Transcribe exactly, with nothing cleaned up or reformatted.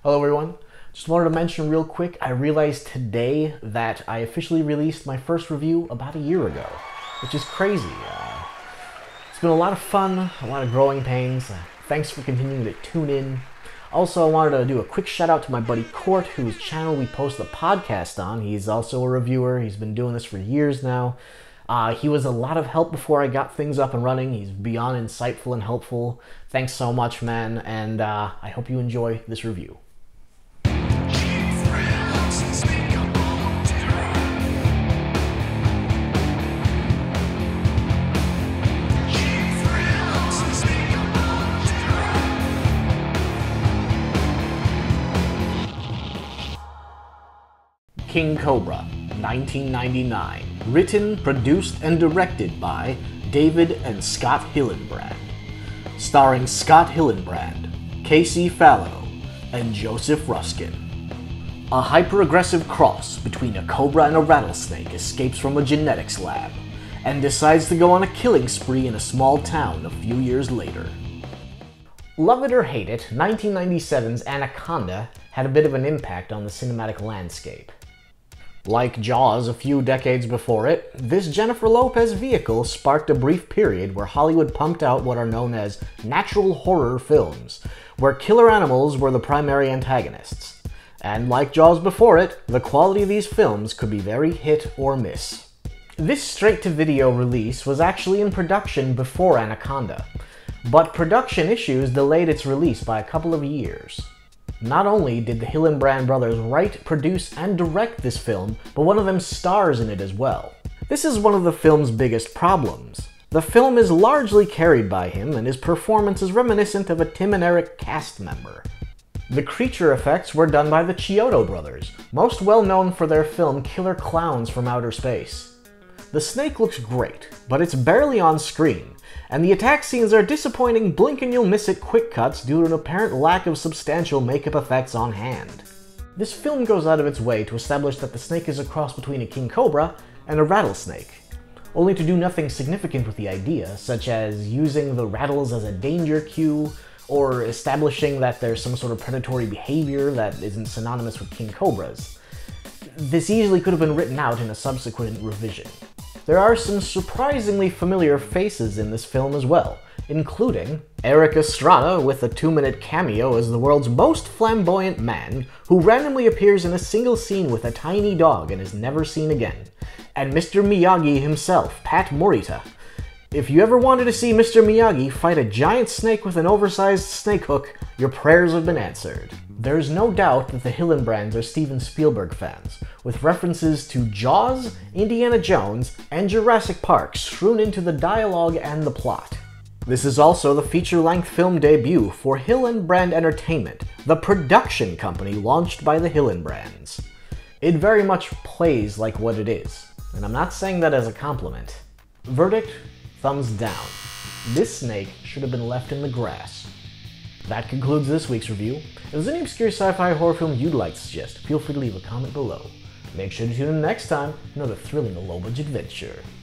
Hello everyone. Just wanted to mention real quick, I realized today that I officially released my first review about a year ago, which is crazy. Uh, it's been a lot of fun, a lot of growing pains. Uh, thanks for continuing to tune in. Also, I wanted to do a quick shout out to my buddy Court, whose channel we post the podcast on. He's also a reviewer. He's been doing this for years now. Uh, he was a lot of help before I got things up and running. He's beyond insightful and helpful. Thanks so much, man, and uh, I hope you enjoy this review. King Cobra, nineteen ninety-nine. Written, produced, and directed by David and Scott Hillenbrand. Starring Scott Hillenbrand, Casey Fallow, and Joseph Ruskin. A hyper-aggressive cross between a cobra and a rattlesnake escapes from a genetics lab and decides to go on a killing spree in a small town a few years later. Love it or hate it, nineteen ninety-seven's Anaconda had a bit of an impact on the cinematic landscape. Like Jaws a few decades before it, this Jennifer Lopez vehicle sparked a brief period where Hollywood pumped out what are known as natural horror films, where killer animals were the primary antagonists. And like Jaws before it, the quality of these films could be very hit or miss. This straight-to-video release was actually in production before Anaconda, but production issues delayed its release by a couple of years. Not only did the Hillenbrand brothers write, produce, and direct this film, but one of them stars in it as well. This is one of the film's biggest problems. The film is largely carried by him, and his performance is reminiscent of a Tim and Eric cast member. The creature effects were done by the Chiodo brothers, most well known for their film Killer Clowns from Outer Space. The snake looks great, but it's barely on screen, and the attack scenes are disappointing blink-and-you'll-miss-it quick cuts due to an apparent lack of substantial makeup effects on hand. This film goes out of its way to establish that the snake is a cross between a king cobra and a rattlesnake, only to do nothing significant with the idea, such as using the rattles as a danger cue, or establishing that there's some sort of predatory behavior that isn't synonymous with king cobras. This easily could have been written out in a subsequent revision. There are some surprisingly familiar faces in this film as well, including Eric Estrada with a two-minute cameo as the world's most flamboyant man, who randomly appears in a single scene with a tiny dog and is never seen again, and Mister Miyagi himself, Pat Morita. If you ever wanted to see Mister Miyagi fight a giant snake with an oversized snake hook, your prayers have been answered. There's no doubt that the Hillenbrands are Steven Spielberg fans, with references to Jaws, Indiana Jones, and Jurassic Park strewn into the dialogue and the plot. This is also the feature-length film debut for Hillenbrand Entertainment, the production company launched by the Hillenbrands. It very much plays like what it is, and I'm not saying that as a compliment. Verdict? Thumbs down. This snake should have been left in the grass. That concludes this week's review. If there's any obscure sci-fi horror film you'd like to suggest, feel free to leave a comment below. Make sure to tune in next time for another thrilling low-budget adventure.